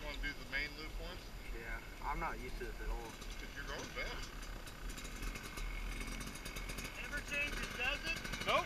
want to do the main loop once? Yeah, I'm not used to this at all. Because you're going fast. Never changes, does it? Nope.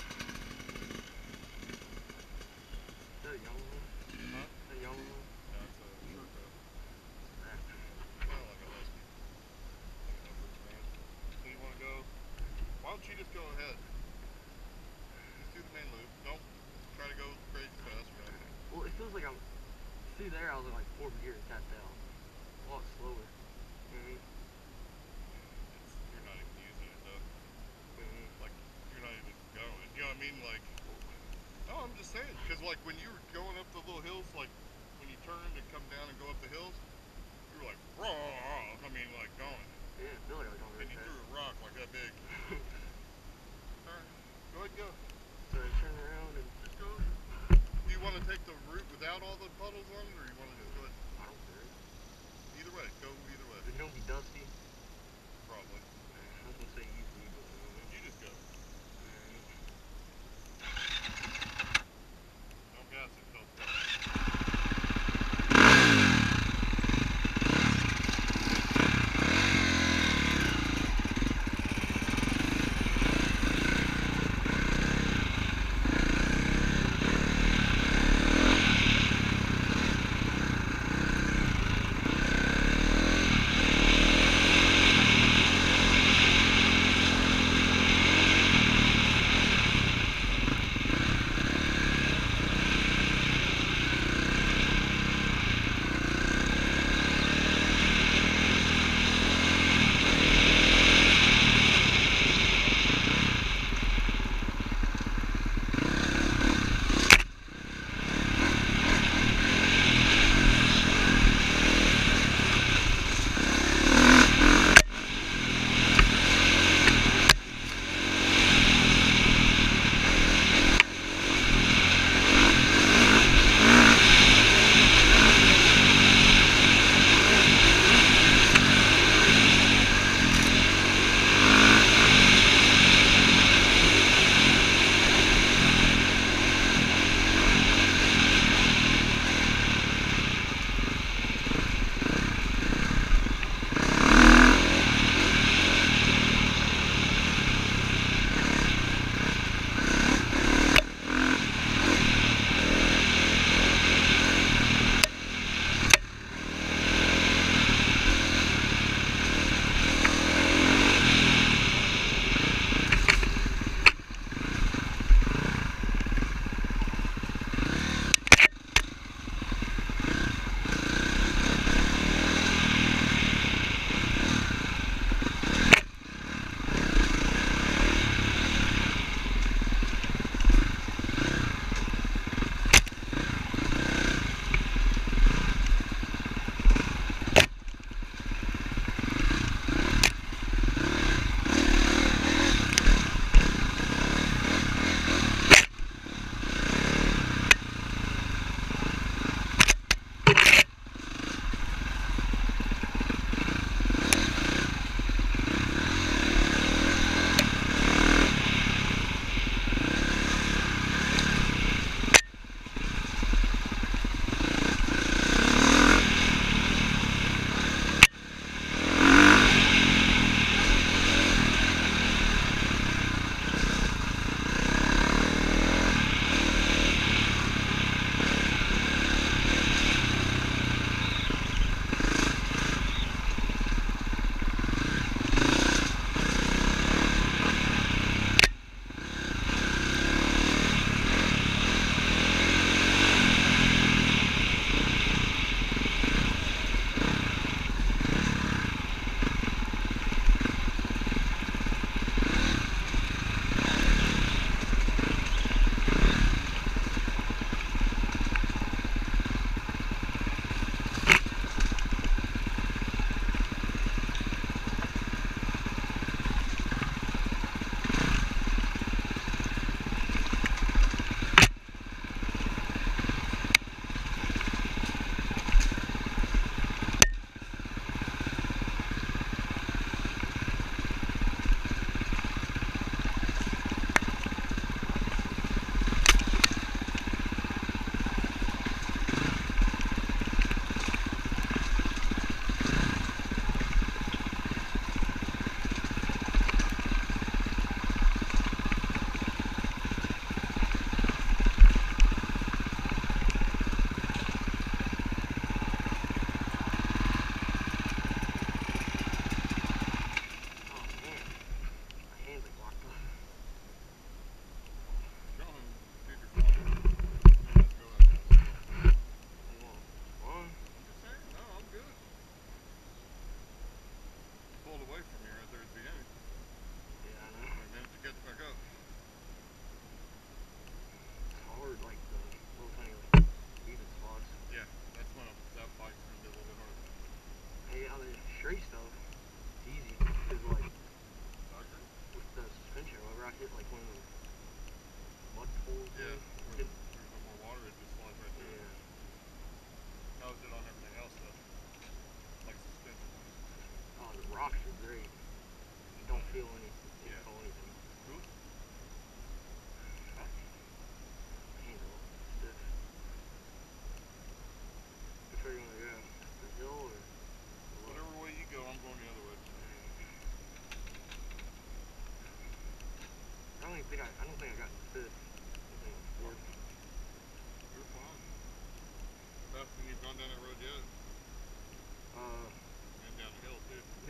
Is that a young one? Huh? Is that a young one? No, it's a short coat. That. Kind of like a husky. Like an upper brand. So you want to go, why don't you just go ahead? Just do the main loop. Don't try to go crazy fast or nothing. Well, it feels like I'm, through there I was in like 4th gear, tapped out. A lot slower. You know what I mean? You're not even using it though. Like, you're not even going. You know what I mean? Like, no, I'm just saying. Because like when you were going up the little hills, like when you turned and come down and go up the hills, you were like, raw. I mean, like going. Yeah, I feel like I was going And really you fast. threw a rock like that big. Alright, go ahead and go. So I turned around and... Just go. Do you want to take the route without all the puddles on it, or you want to just go ahead? I don't care. Either way, go either way. It's gonna be dusty. Probably. I was gonna say easily, but... You just go. Don't gas it till it's done.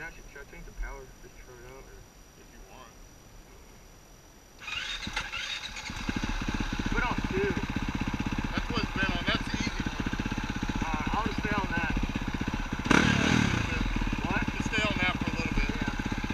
should I change the power just to throw it out? Or? If you want. Put on 2. That's what it's been on. That's the easy one. I'll just stay on that. What? Just stay on that for a little bit. Yeah.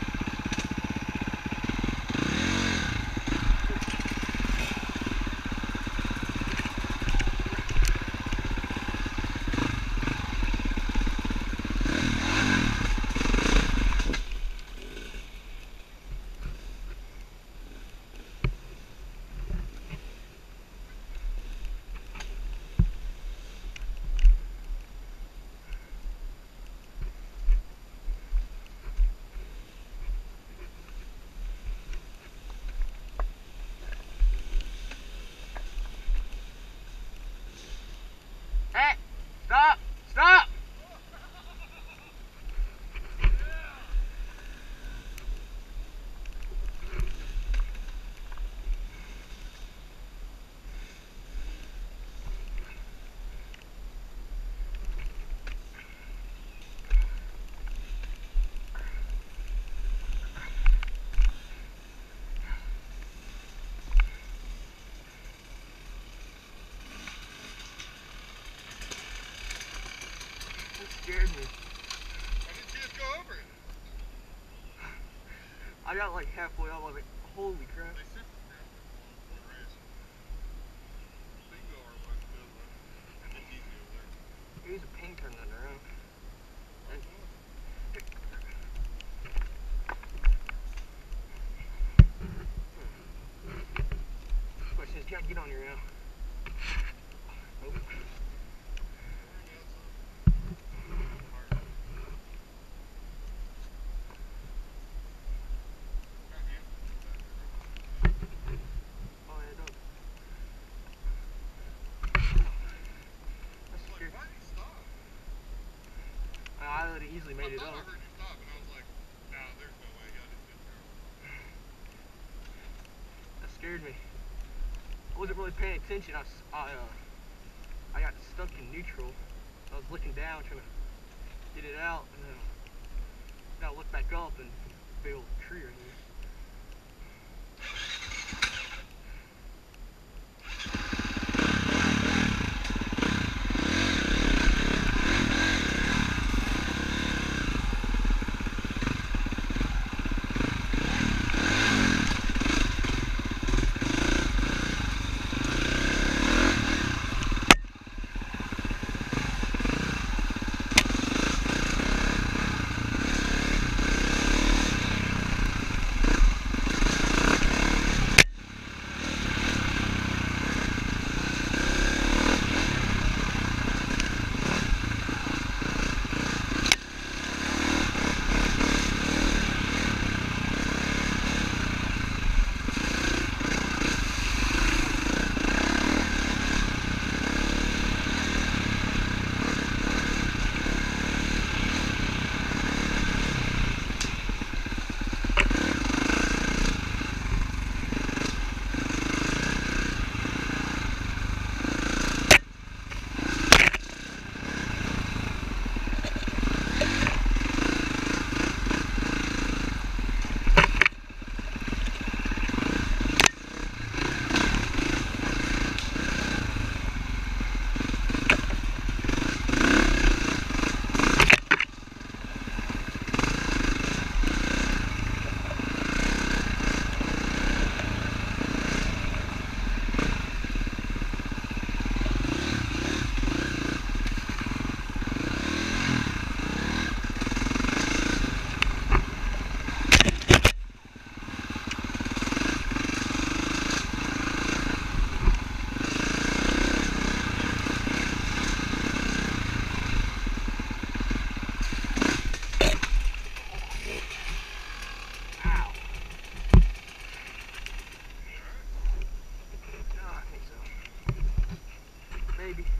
Hey! Stop! Stop! That scared me. Why didn't you just go over it? I got like halfway up, I was like, holy crap. They sit down for a race. Bingo or what? It's easy over there. Here's a pin turn that around. Question is, can I get on your now? Nope. Oh, yeah, it does. That's scary. Why did he stop? I would have easily made it I up. thought I heard you stop, and I was like, nah, there's no way. I didn't do it. That scared me. I wasn't really paying attention. I got stuck in neutral. I was looking down, trying to get it out, and then I looked back up and big old tree right here. Maybe.